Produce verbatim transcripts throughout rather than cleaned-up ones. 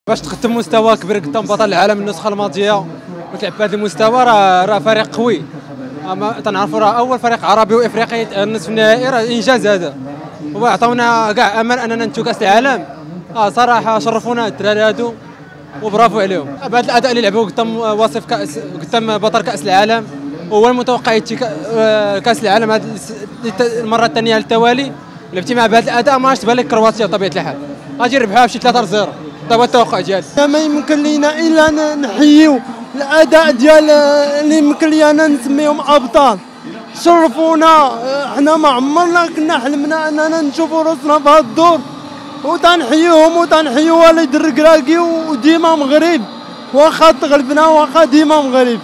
باش تقدم مستوى كبير قدام بطل العالم النسخه الماضيه وتلعب بهذا المستوى راه راه فريق قوي. اما تنعرفوا راه اول فريق عربي وافريقي النصف النهائي، راه انجاز هذا، وعطاونا كاع امل اننا ننتو كاس العالم. اه صراحه شرفونا الدراري هادو وبرافو عليهم بهذا الاداء اللي لعبوه قدام واصف كاس قدام بطل كاس العالم. هو المتوقع يتي كاس العالم هذه المره الثانيه على التوالي. لعبتي مع بهذا الاداء ما تبان لك كرواتيا بطبيعه الحال غادي يربحوها بشي ثلاثة صفر. هذا هو التوقع ديالي. ما يمكن لينا الا نحييو الاداء ديال اللي يمكن لينا نسميهم ابطال. شرفونا، حنا ما عمرنا كنا حلمنا اننا نشوفوا راسنا في هذا الدور، وتنحييهم وتنحييو والد الركراكي وديما مغرب. واخا تغلبنا واخا ديما مغرب.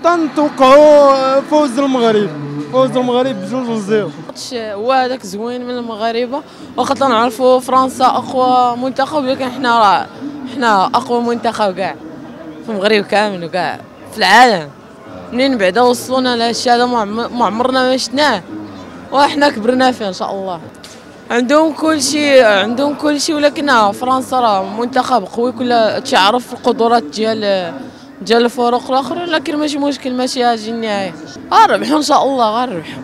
تنتوقعوا فوز المغرب، فوز المغرب بجوج لزيرو. هو هذاك زوين من المغاربه، واخا تنعرفوا فرنسا اقوى منتخب، ولكن حنا راه حنا اقوى منتخب كاع في المغرب كامل وكاع في العالم. منين بعدا وصلونا لهادشي هذا ما عمرنا ما شفناه، وحنا كبرنا فيه ان شاء الله. عندهم كل شيء، عندهم كل شيء، ولكن فرنسا راه منتخب قوي، كل تعرف القدرات ديال ديال الفرق الاخرى، لكن ماشي مشكل، ماشي هاجي النهايه. غنربحوا ان شاء الله، غنربحوا.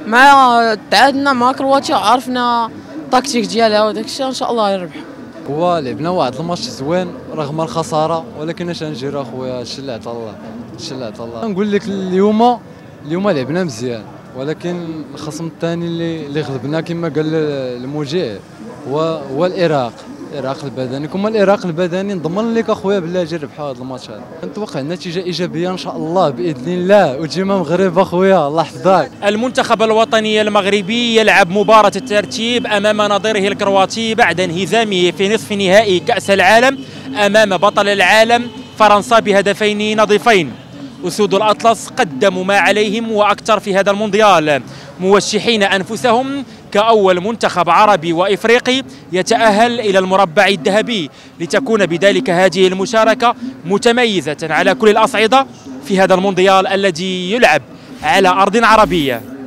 مع تعادلنا مع كرواتيا، عرفنا التكتيك ديالها وداك الشيء، ان شاء الله غنربحوا. هو لعبنا واحد الماتش زوين رغم الخساره، ولكن اش نجيرو اخويا، هادشي اللي عطا الله، هادشي اللي عطا الله. نقول لك اليوم اليوم لعبنا مزيان، ولكن الخصم الثاني اللي اللي غلبنا كما قال المذيع هو هو الارهاق، الارهاق البدني. كما الارهاق البدني نضمن لك اخويا بالله جي ربحوا هذا الماتش هذا. نتوقع نتيجه ايجابيه ان شاء الله باذن الله، وديما مغرب اخويا الله يحفظك. المنتخب الوطني المغربي يلعب مباراه الترتيب امام نظيره الكرواتي بعد انهزامه في نصف نهائي كاس العالم امام بطل العالم فرنسا بهدفين نظيفين. أسود الأطلس قدموا ما عليهم وأكثر في هذا المونديال، موشحين أنفسهم كأول منتخب عربي وإفريقي يتأهل إلى المربع الذهبي، لتكون بذلك هذه المشاركة متميزة على كل الأصعدة في هذا المونديال الذي يلعب على أرض عربية.